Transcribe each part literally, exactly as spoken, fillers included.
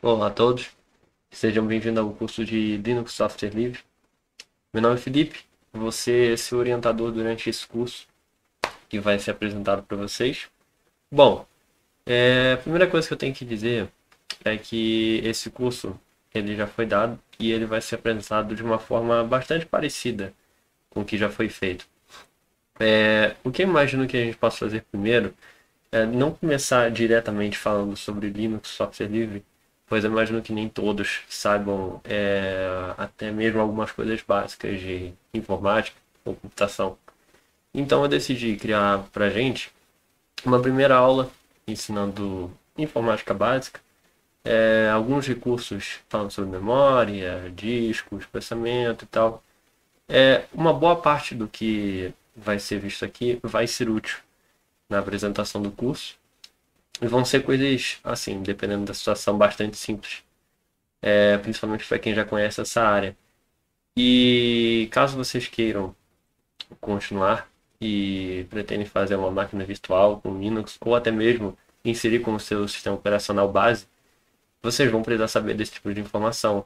Olá a todos, sejam bem-vindos ao curso de Linux Software Livre. Meu nome é Felipe, vou ser seu orientador durante esse curso que vai ser apresentado para vocês. Bom, é, a primeira coisa que eu tenho que dizer é que esse curso ele já foi dado e ele vai ser apresentado de uma forma bastante parecida com o que já foi feito. É, o que eu imagino que a gente possa fazer primeiro é não começar diretamente falando sobre Linux Software Livre, pois eu imagino que nem todos saibam é, até mesmo algumas coisas básicas de informática ou computação. Então eu decidi criar pra gente uma primeira aula ensinando informática básica, é, alguns recursos falando sobre memória, discos, processamento e tal. É, uma boa parte do que vai ser visto aqui vai ser útil na apresentação do curso. E vão ser coisas, assim, dependendo da situação, bastante simples. É, principalmente para quem já conhece essa área. E caso vocês queiram continuar e pretendem fazer uma máquina virtual com Linux, ou até mesmo inserir como seu sistema operacional base, vocês vão precisar saber desse tipo de informação.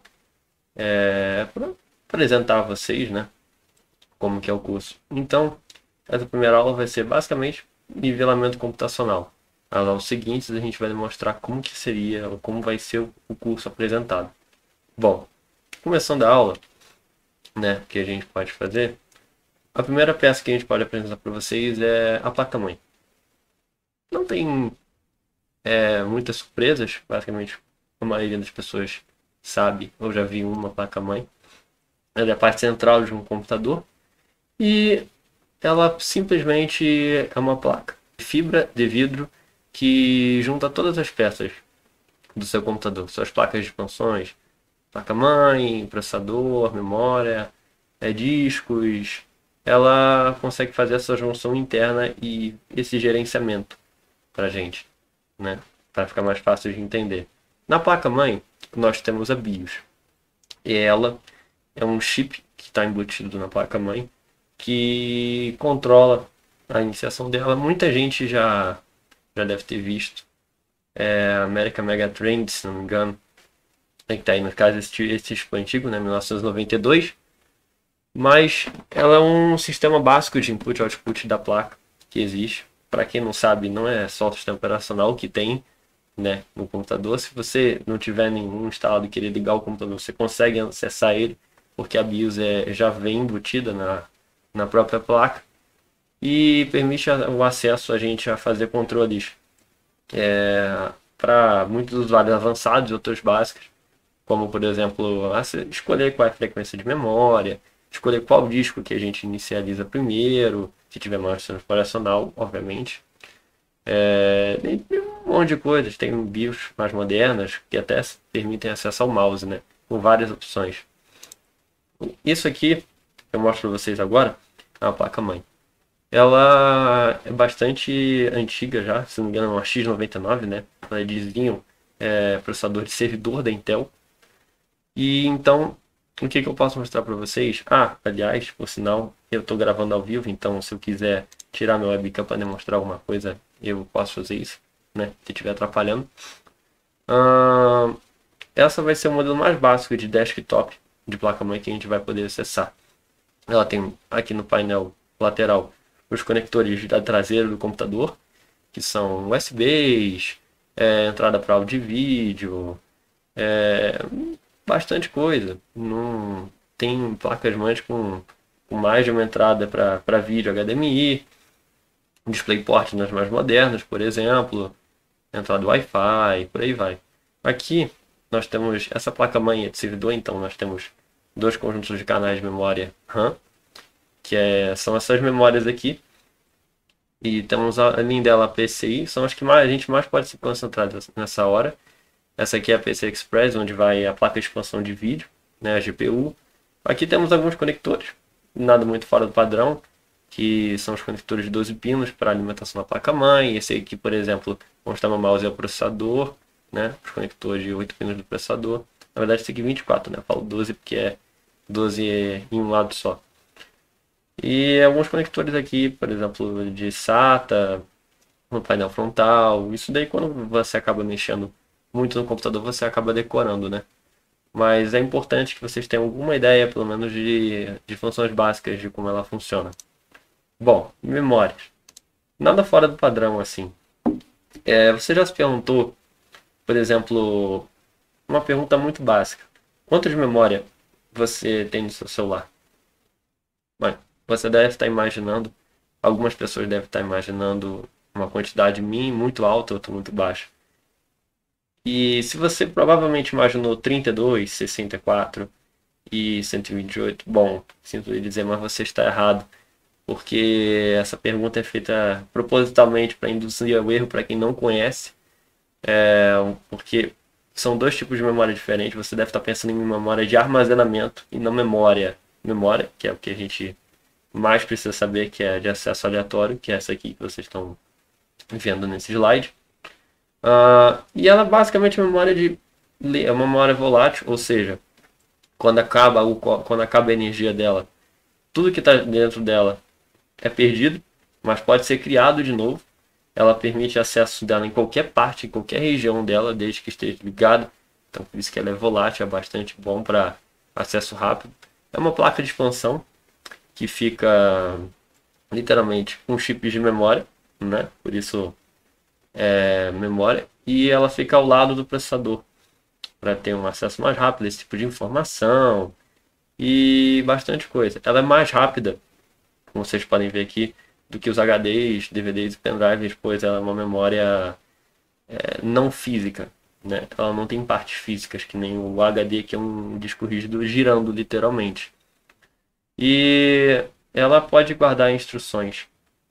É, para apresentar a vocês, né, como que é o curso. Então, essa primeira aula vai ser basicamente nivelamento computacional. Nas aulas seguintes a gente vai demonstrar como que seria, ou como vai ser o curso apresentado. Bom, começando a aula, né, que a gente pode fazer, a primeira peça que a gente pode apresentar para vocês é a placa-mãe. Não tem é, muitas surpresas, basicamente a maioria das pessoas sabe ou já viu uma placa-mãe. Ela é a parte central de um computador e ela simplesmente é uma placa de fibra de vidro que junta todas as peças do seu computador, suas placas de expansões, placa-mãe, processador, memória, é, discos. Ela consegue fazer essa junção interna e esse gerenciamento para a gente, né? Para ficar mais fácil de entender. Na placa-mãe, nós temos a BIOS. E ela é um chip que está embutido na placa-mãe que controla a iniciação dela. Muita gente já, já deve ter visto. É American Megatrend, se não me engano. É que tá aí, no caso, esse, esse chip antigo, né, mil novecentos e noventa e dois. Mas ela é um sistema básico de input e output da placa que existe. Para quem não sabe, não é só o sistema operacional que tem, né, no computador. Se você não tiver nenhum instalado e querer ligar o computador, você consegue acessar ele, porque a BIOS é, já vem embutida na, na própria placa e permite o acesso a gente a fazer controles é, para muitos usuários avançados e outros básicos, como por exemplo escolher qual é a frequência de memória, escolher qual disco que a gente inicializa primeiro, se tiver mais sistema operacional, obviamente. É, tem um monte de coisas, tem BIOS mais modernas que até permitem acesso ao mouse, né, com várias opções. Isso aqui que eu mostro para vocês agora é uma placa-mãe. Ela é bastante antiga já, se não me engano é uma X noventa e nove, né? Ela diziam é processador de servidor da Intel. E então, o que, que eu posso mostrar para vocês? Ah, aliás, por sinal, eu estou gravando ao vivo, então se eu quiser tirar meu webcam para demonstrar alguma coisa, eu posso fazer isso, né? Se estiver atrapalhando. Ah, essa vai ser o modelo mais básico de desktop de placa-mãe que a gente vai poder acessar. Ela tem aqui no painel lateral os conectores da traseira do computador, que são U S Bs, é, entrada para áudio e vídeo, é, bastante coisa. Não, tem placas-mães com, com mais de uma entrada para vídeo H D M I, DisplayPort nas mais modernas, por exemplo, entrada Wi-Fi, por aí vai. Aqui nós temos essa placa-mãe de servidor, então nós temos dois conjuntos de canais de memória RAM, que é, são essas memórias aqui. E temos além dela a P C I, são as que mais, a gente mais pode se concentrar nessa hora. Essa aqui é a P C I Express, onde vai a placa de expansão de vídeo, né, a G P U. Aqui temos alguns conectores, nada muito fora do padrão, que são os conectores de doze pinos para alimentação da placa-mãe. Esse aqui, por exemplo, onde está no mouse é o processador, né, os conectores de oito pinos do processador. Na verdade, esse aqui é vinte e quatro, né, eu falo doze porque é doze em um lado só. E alguns conectores aqui, por exemplo, de SATA, no painel frontal. Isso daí quando você acaba mexendo muito no computador, você acaba decorando, né? Mas é importante que vocês tenham alguma ideia, pelo menos, de, de funções básicas de como ela funciona. Bom, memórias. Nada fora do padrão, assim. É, você já se perguntou, por exemplo, uma pergunta muito básica. Quanto de memória você tem no seu celular? Bem, você deve estar imaginando, algumas pessoas devem estar imaginando uma quantidade mínima, muito alta, outra muito baixa. E se você provavelmente imaginou trinta e dois, sessenta e quatro e cento e vinte e oito, bom, sinto lhe dizer, mas você está errado, porque essa pergunta é feita propositalmente para induzir ao erro para quem não conhece, é, porque são dois tipos de memória diferentes. Você deve estar pensando em memória de armazenamento e não memória. Memória, que é o que a gente mais precisa saber, que é de acesso aleatório, que é essa aqui que vocês estão vendo nesse slide. Uh, e ela basicamente é uma memória de é uma memória volátil, ou seja, quando acaba o, quando acaba a energia dela, tudo que está dentro dela é perdido, mas pode ser criado de novo. Ela permite acesso dela em qualquer parte, em qualquer região dela, desde que esteja ligada. Então por isso que ela é volátil, é bastante bom para acesso rápido. É uma placa de expansão que fica literalmente com chips de memória, né? Por isso é memória, e ela fica ao lado do processador para ter um acesso mais rápido a esse tipo de informação e bastante coisa. Ela é mais rápida, como vocês podem ver aqui, do que os H Ds, D V Ds e pendrives, pois ela é uma memória é, não física, né? Ela não tem partes físicas, que nem o H D, que é um disco rígido girando literalmente. E ela pode guardar instruções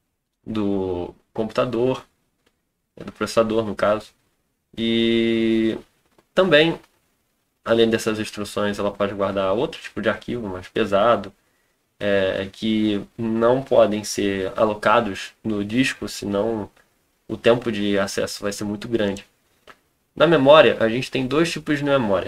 do computador, do processador no caso, e também, além dessas instruções, ela pode guardar outro tipo de arquivo mais pesado, é, que não podem ser alocados no disco, senão o tempo de acesso vai ser muito grande. Na memória, a gente tem dois tipos de memória.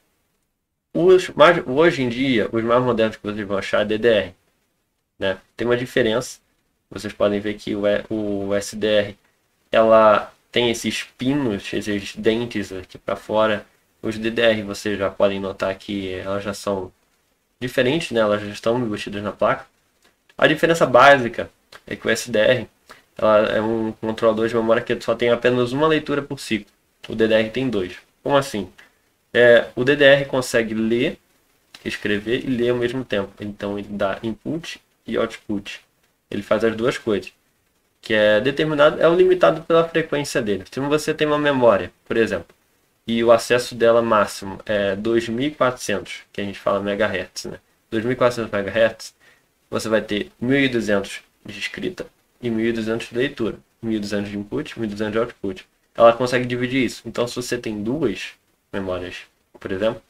Os mais, hoje em dia, os mais modernos que vocês vão achar é D D R. Né? Tem uma diferença. Vocês podem ver que o, o S D R ela tem esses pinos, esses dentes aqui para fora. Os D D R vocês já podem notar que elas já são diferentes, né? Elas já estão embutidas na placa. A diferença básica é que o S D R ela é um controlador de memória que só tem apenas uma leitura por ciclo. O D D R tem dois. Como assim? É, o D D R consegue ler, escrever e ler ao mesmo tempo. Então ele dá input e output. Ele faz as duas coisas. Que é determinado, é o limitado pela frequência dele. Se você tem uma memória, por exemplo, e o acesso dela máximo é dois mil e quatrocentos, que a gente fala megahertz, né? dois mil e quatrocentos megahertz, você vai ter mil e duzentos de escrita e mil e duzentos de leitura, mil e duzentos de input, mil e duzentos de output. Ela consegue dividir isso. Então, se você tem duas memórias, por exemplo,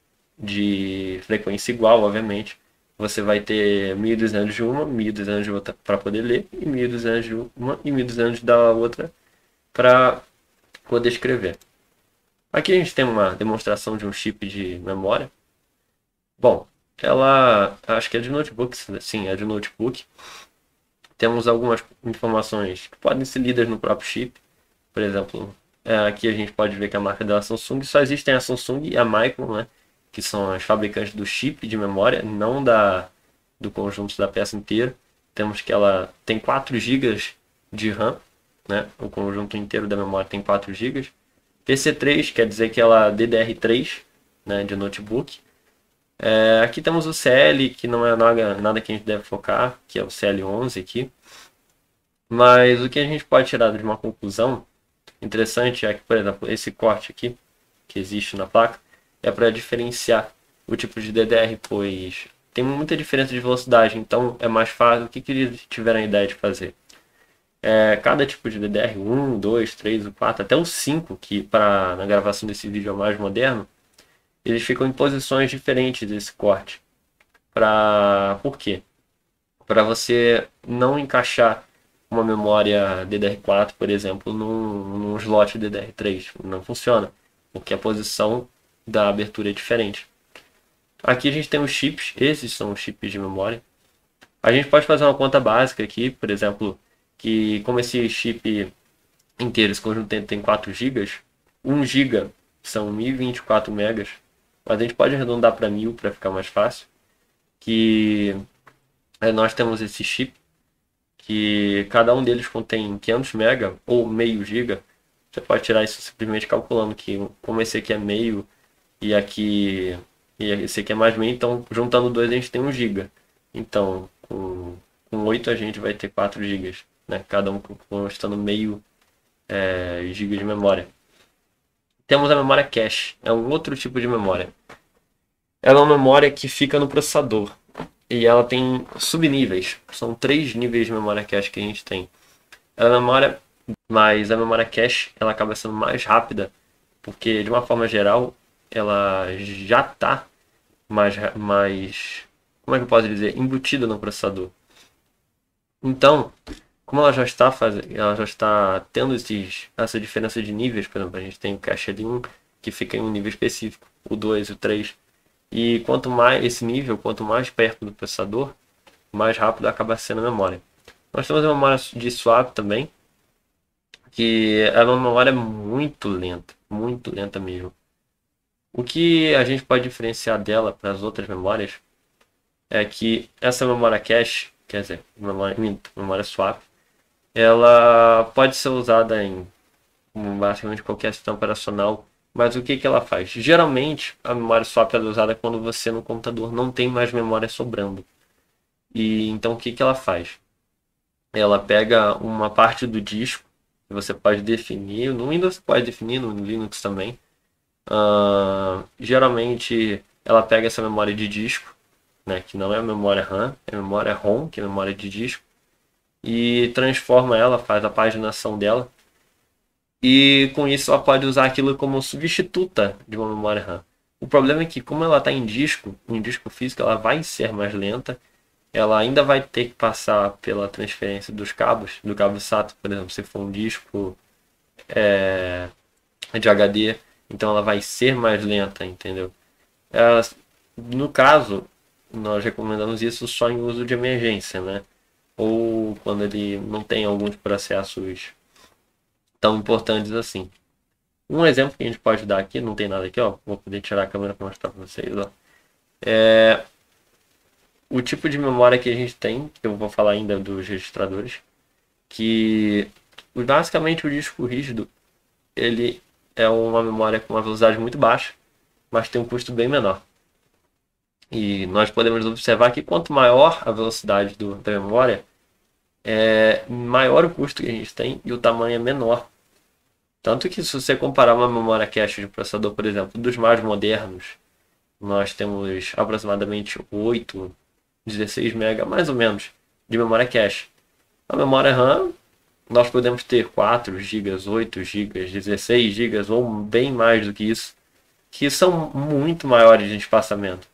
de frequência igual, obviamente, você vai ter mil e duzentos de uma, mil e duzentos de outra para poder ler, e mil e duzentos de uma e mil e duzentos da outra para poder escrever. Aqui a gente tem uma demonstração de um chip de memória. Bom, ela acho que é de notebook, sim, é de notebook. Temos algumas informações que podem ser lidas no próprio chip. Por exemplo, aqui a gente pode ver que a marca dela é Samsung. Só existem a Samsung e a Micron, né? Que são as fabricantes do chip de memória, não da, do conjunto da peça inteira. Temos que ela tem quatro gigas de RAM, né? O conjunto inteiro da memória tem quatro gigas. P C três quer dizer que ela é D D R três, né, de notebook. É, aqui temos o C L, que não é nada, nada que a gente deve focar, que é o C L onze aqui. Mas o que a gente pode tirar de uma conclusão interessante é que, por exemplo, esse corte aqui, que existe na placa, é para diferenciar o tipo de D D R, pois tem muita diferença de velocidade, então é mais fácil. O que, que eles tiveram a ideia de fazer? É, cada tipo de D D R, um, dois, três, quatro, até o cinco, que para na gravação desse vídeo é o mais moderno, eles ficam em posições diferentes desse corte. Pra... Por quê? Para você não encaixar uma memória D D R quatro, por exemplo, num, num slot D D R três. Não funciona, porque a posição da abertura é diferente. Aqui a gente tem os chips, esses são os chips de memória. A gente pode fazer uma conta básica aqui, por exemplo, que como esse chip inteiro, esse conjunto tem quatro gigas, um giga são mil e vinte e quatro megas, mas a gente pode arredondar para mil para ficar mais fácil, que é, nós temos esse chip, que cada um deles contém quinhentos mega ou meio giga. Você pode tirar isso simplesmente calculando que como esse aqui é meio e aqui e esse aqui é mais meio, então juntando dois a gente tem um giga. Então com, com oito a gente vai ter quatro gigas, né? Cada um constando meio é, giga de memória. Temos a memória cache, é um outro tipo de memória. Ela é uma memória que fica no processador e ela tem subníveis. São três níveis de memória cache que a gente tem. Ela é memória, mas a memória cache ela acaba sendo mais rápida porque de uma forma geral ela já está mais, mais, como é que eu posso dizer, embutida no processador. Então, como ela já está fazendo, ela já está tendo esses, essa diferença de níveis, por exemplo, a gente tem o cache L um que fica em um nível específico, o dois, o três. E quanto mais esse nível, quanto mais perto do processador, mais rápido acaba sendo a memória. Nós temos a memória de swap também, que é uma memória muito lenta, muito lenta mesmo. O que a gente pode diferenciar dela para as outras memórias é que essa memória cache, quer dizer, memória, memória swap, ela pode ser usada em basicamente qualquer sistema operacional, mas o que, que ela faz? Geralmente, a memória swap é usada quando você no computador não tem mais memória sobrando. E então o que, que ela faz? Ela pega uma parte do disco, que você pode definir, no Windows você pode definir, no Linux também. Uh, geralmente ela pega essa memória de disco, né, que não é a memória RAM, é a memória ROM, que é a memória de disco, e transforma ela, faz a paginação dela, e com isso ela pode usar aquilo como substituta de uma memória RAM. O problema é que como ela está em disco, em disco físico, ela vai ser mais lenta, ela ainda vai ter que passar pela transferência dos cabos, do cabo SATA, por exemplo, se for um disco é, de H D, então ela vai ser mais lenta, entendeu? Ela, no caso, nós recomendamos isso só em uso de emergência, né? Ou quando ele não tem alguns processos tão importantes assim. Um exemplo que a gente pode dar aqui, não tem nada aqui, ó, vou poder tirar a câmera para mostrar para vocês, ó. É o tipo de memória que a gente tem, que eu vou falar ainda dos registradores, que basicamente o disco rígido, ele é uma memória com uma velocidade muito baixa, mas tem um custo bem menor. E nós podemos observar que quanto maior a velocidade do, da memória, é maior o custo que a gente tem e o tamanho é menor. Tanto que se você comparar uma memória cache de processador, por exemplo, dos mais modernos, nós temos aproximadamente oito, dezesseis mega, mais ou menos, de memória cache. A memória RAM, nós podemos ter quatro gigas, oito gigas, dezesseis gigas ou bem mais do que isso, que são muito maiores de espaçamento.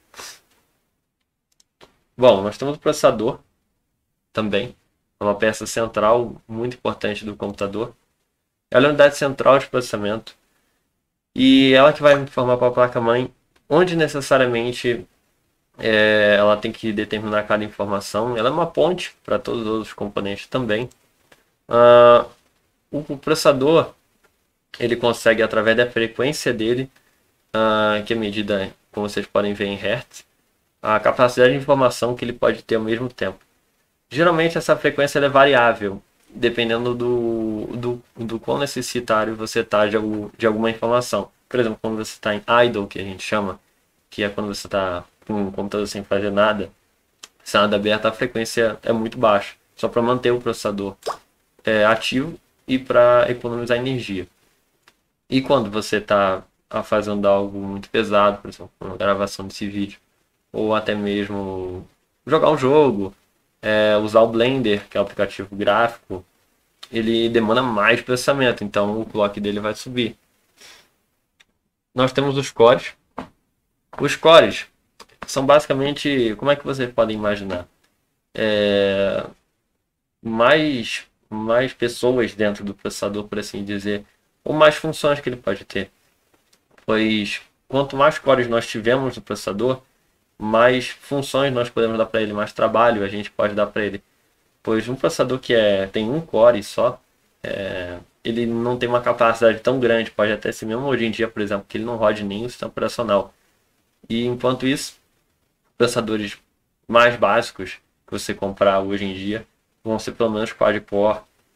Bom, nós temos o processador também, é uma peça central muito importante do computador. Ela é a unidade central de processamento e ela que vai informar para a placa-mãe onde necessariamente é, ela tem que determinar cada informação. Ela é uma ponte para todos os outros componentes também. Uh, o processador ele consegue, através da frequência dele, uh, que é medida, como vocês podem ver, em hertz, a capacidade de informação que ele pode ter ao mesmo tempo. Geralmente essa frequência é variável, dependendo do, do, do quão necessitário você está de, de alguma informação. Por exemplo, quando você está em idle, que a gente chama, que é quando você está com o computador sem fazer nada, sem nada aberto, a frequência é muito baixa, só para manter o processador é, ativo e para economizar energia. E quando você está fazendo algo muito pesado, por exemplo, uma gravação desse vídeo, ou até mesmo jogar um jogo, é, usar o Blender, que é o aplicativo gráfico, ele demanda mais processamento, então o clock dele vai subir. Nós temos os cores. Os cores são basicamente, como é que vocês podem imaginar? É, mais, mais pessoas dentro do processador, por assim dizer, ou mais funções que ele pode ter. Pois quanto mais cores nós tivermos no processador, mais funções nós podemos dar para ele, mais trabalho a gente pode dar para ele. Pois um processador que é, tem um core só, é, ele não tem uma capacidade tão grande, pode até ser mesmo hoje em dia, por exemplo, que ele não rode nem o sistema operacional. E enquanto isso, processadores mais básicos que você comprar hoje em dia vão ser pelo menos quad-core,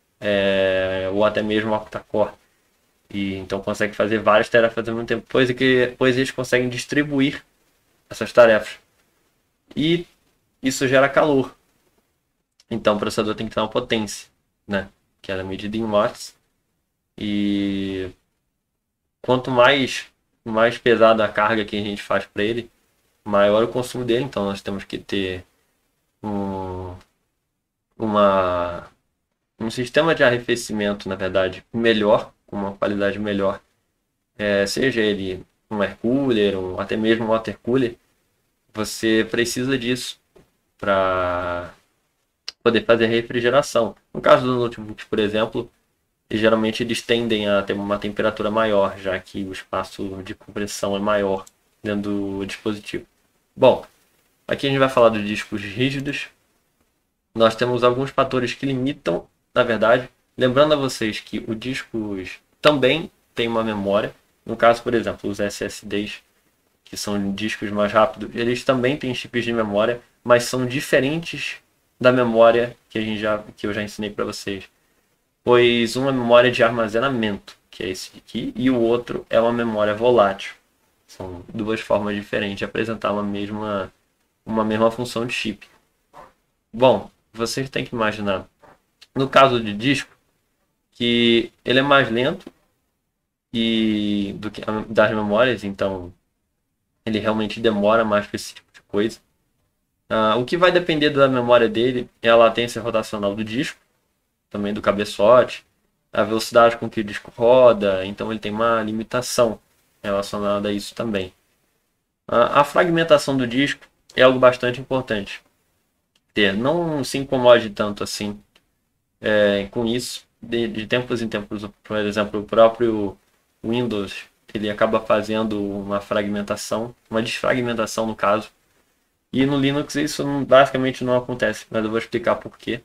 é, ou até mesmo octa-core. E então consegue fazer várias tarefas ao mesmo tempo, pois, é que, pois eles conseguem distribuir essas tarefas. E isso gera calor. Então o processador tem que ter uma potência, né? Que é medida em watts. E quanto mais, mais pesada a carga que a gente faz para ele, maior o consumo dele. Então nós temos que ter um, uma, um sistema de arrefecimento, na verdade, melhor, com uma qualidade melhor. É, seja ele um air cooler ou até mesmo um water cooler, você precisa disso para poder fazer refrigeração. No caso do notebook, por exemplo, e geralmente eles tendem a ter uma temperatura maior, já que o espaço de compressão é maior dentro do dispositivo. Bom, aqui a gente vai falar dos discos rígidos. Nós temos alguns fatores que limitam, na verdade, lembrando a vocês que os discos também têm uma memória. No caso, por exemplo, os S S Ds, que são discos mais rápidos, eles também têm chips de memória, mas são diferentes da memória que, a gente já, que eu já ensinei para vocês. Pois uma memória de armazenamento, que é esse aqui, e o outro é uma memória volátil. São duas formas diferentes de apresentar uma mesma, uma mesma função de chip. Bom, vocês têm que imaginar, no caso de disco, que ele é mais lento e do que das memórias, então ele realmente demora mais para esse tipo de coisa. Uh, o que vai depender da memória dele é a latência rotacional do disco, também do cabeçote, a velocidade com que o disco roda, então ele tem uma limitação relacionada a isso também. Uh, a fragmentação do disco é algo bastante importante ter. Não se incomode tanto assim é, com isso. De, de tempos em tempos, por exemplo, o próprio Windows ele acaba fazendo uma fragmentação, uma desfragmentação no caso. E no Linux isso não, basicamente não acontece, mas eu vou explicar por quê.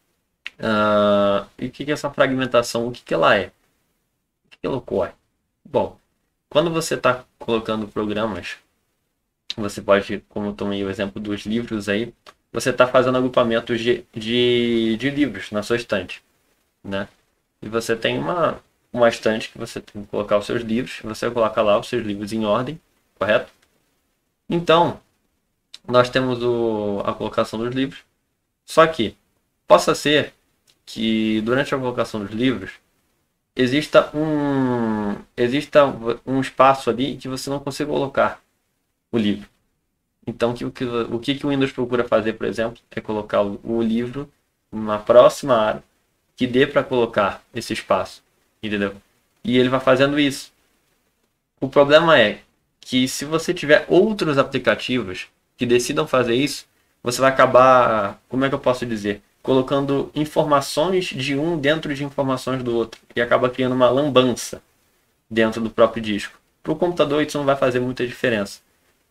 Uh, e o que é essa fragmentação? O que, que ela é? O que, que ela ocorre? Bom, quando você está colocando programas, você pode, como eu tomei o exemplo dos livros aí, você está fazendo agrupamentos de, de, de livros na sua estante, né? E você tem uma, uma estante que você tem que colocar os seus livros, você coloca lá os seus livros em ordem, correto? Então, nós temos o, a colocação dos livros, só que possa ser que durante a colocação dos livros exista um, exista um espaço ali que você não consiga colocar o livro. Então, que, o, que, o que o Windows procura fazer, por exemplo, é colocar o, o livro numa próxima área que dê para colocar esse espaço, entendeu? E ele vai fazendo isso. O problema é que se você tiver outros aplicativos que decidam fazer isso, você vai acabar, como é que eu posso dizer, colocando informações de um dentro de informações do outro e acaba criando uma lambança dentro do próprio disco. Para o computador isso não vai fazer muita diferença,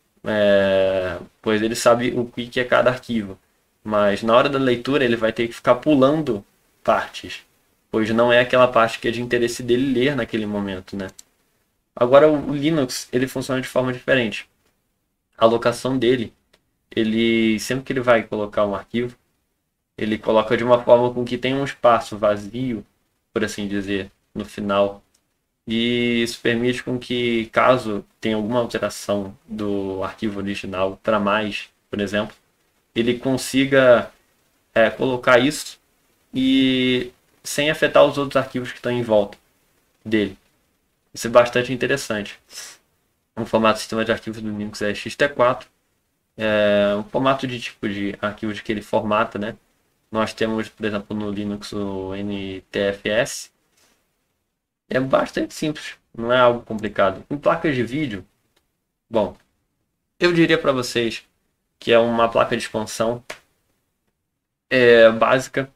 é, pois ele sabe o que é cada arquivo, mas na hora da leitura ele vai ter que ficar pulando partes, pois não é aquela parte que é de interesse dele ler naquele momento, né? Agora o Linux ele funciona de forma diferente. A alocação dele, ele sempre que ele vai colocar um arquivo, ele coloca de uma forma com que tenha um espaço vazio, por assim dizer, no final. E isso permite com que, caso tenha alguma alteração do arquivo original para mais, por exemplo, ele consiga é, colocar isso e sem afetar os outros arquivos que estão em volta dele. Isso é bastante interessante. O formato de sistema de arquivos do Linux é X T quatro. É um formato de tipo de arquivos que ele formata, né? Nós temos, por exemplo, no Linux o N T F S. É bastante simples, não é algo complicado. Em placas de vídeo, bom, eu diria para vocês que é uma placa de expansão é, básica.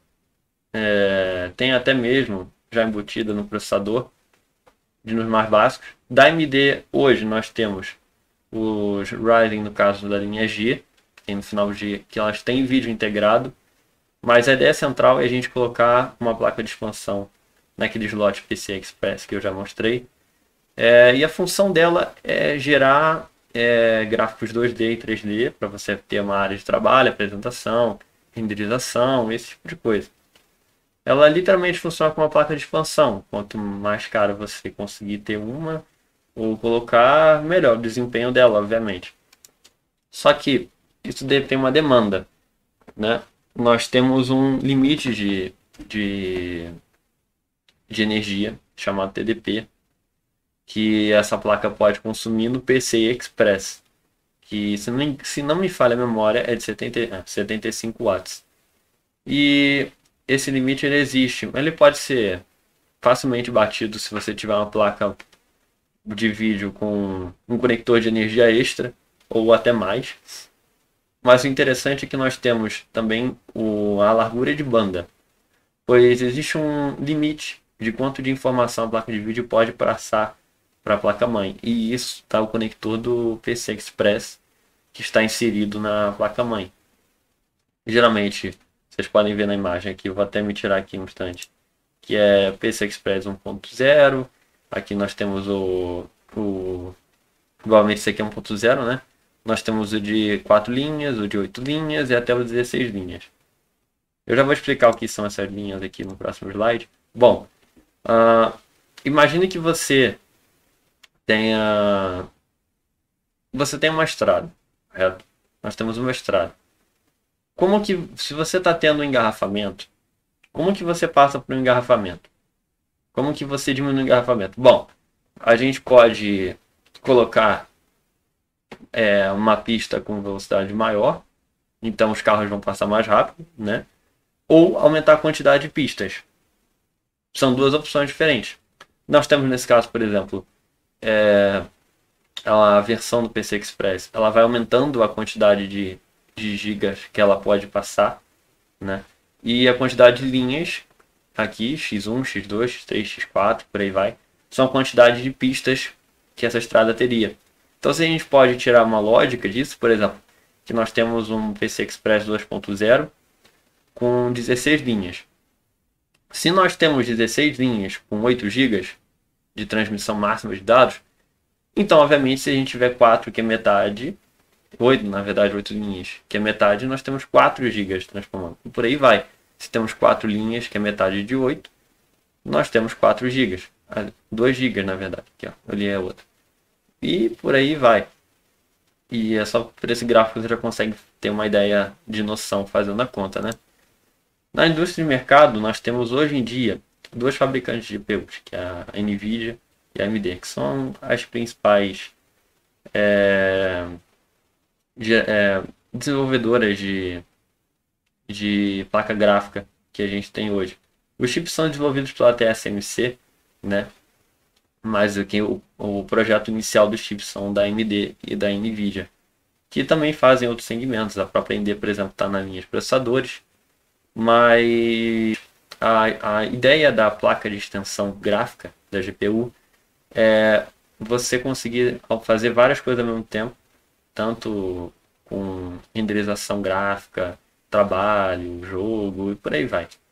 É, tem até mesmo já embutida no processador, de nos mais básicos. Da A M D, hoje nós temos os Ryzen, no caso da linha G, tem no final G, que elas têm vídeo integrado. Mas a ideia central é a gente colocar uma placa de expansão naquele slot P C Express que eu já mostrei. É, e a função dela é gerar é, gráficos dois D e três D para você ter uma área de trabalho, apresentação, renderização, esse tipo de coisa. Ela literalmente funciona como uma placa de expansão. Quanto mais caro você conseguir ter uma ou colocar, melhor o desempenho dela, obviamente. Só que isso tem uma demanda, né? Nós temos um limite de, de, de energia, chamado T D P, que essa placa pode consumir no P C I Express, que se não, se não me falha a memória é de setenta, setenta e cinco watts. E esse limite ele existe, ele pode ser facilmente batido se você tiver uma placa de vídeo com um conector de energia extra ou até mais. Mas o interessante é que nós temos também o, a largura de banda, pois existe um limite de quanto de informação a placa de vídeo pode passar para a placa-mãe. E isso está o conector do P C Express que está inserido na placa-mãe. Geralmente, vocês podem ver na imagem aqui, eu vou até me tirar aqui um instante, que é P C Express um ponto zero. Aqui nós temos o, o igualmente esse aqui é um ponto zero, né? Nós temos o de quatro linhas, o de oito linhas e até o dezesseis linhas. Eu já vou explicar o que são essas linhas aqui no próximo slide. Bom, uh, imagine que você tenha você tem uma estrada, correto? Nós temos uma estrada. Como que, se você está tendo um engarrafamento, como que você passa por um engarrafamento? Como que você diminui o engarrafamento? Bom, a gente pode colocar é, uma pista com velocidade maior, então os carros vão passar mais rápido, né? Ou aumentar a quantidade de pistas. São duas opções diferentes. Nós temos nesse caso, por exemplo, é, a versão do P C Express, ela vai aumentando a quantidade de, de gigas que ela pode passar, né? E a quantidade de linhas, aqui, X um, X dois, X três, X quatro, por aí vai, são a quantidade de pistas que essa estrada teria. Então, se a gente pode tirar uma lógica disso, por exemplo, que nós temos um P C Express dois ponto zero com dezesseis linhas. Se nós temos dezesseis linhas com oito gigas de transmissão máxima de dados, então, obviamente, se a gente tiver quatro, que é metade, oito, na verdade, oito linhas, que é metade, nós temos quatro gigas transformando. E por aí vai. Se temos quatro linhas, que é metade de oito, nós temos quatro gigas. dois gigas, na verdade. Aqui, ó, ali é outra. E por aí vai. E é só por esse gráfico que você já consegue ter uma ideia de noção fazendo a conta, né? Na indústria de mercado, nós temos hoje em dia duas fabricantes de G P Us, que é a NVIDIA e a A M D, que são as principais é, de, é, desenvolvedoras de, de placa gráfica que a gente tem hoje. Os chips são desenvolvidos pela T S M C, né? Mas aqui, o, o projeto inicial dos chips são da A M D e da NVIDIA, que também fazem outros segmentos. A própria A M D, por exemplo, está na linha de processadores, mas a, a ideia da placa de extensão gráfica da G P U é você conseguir fazer várias coisas ao mesmo tempo, tanto com renderização gráfica, trabalho, jogo e por aí vai.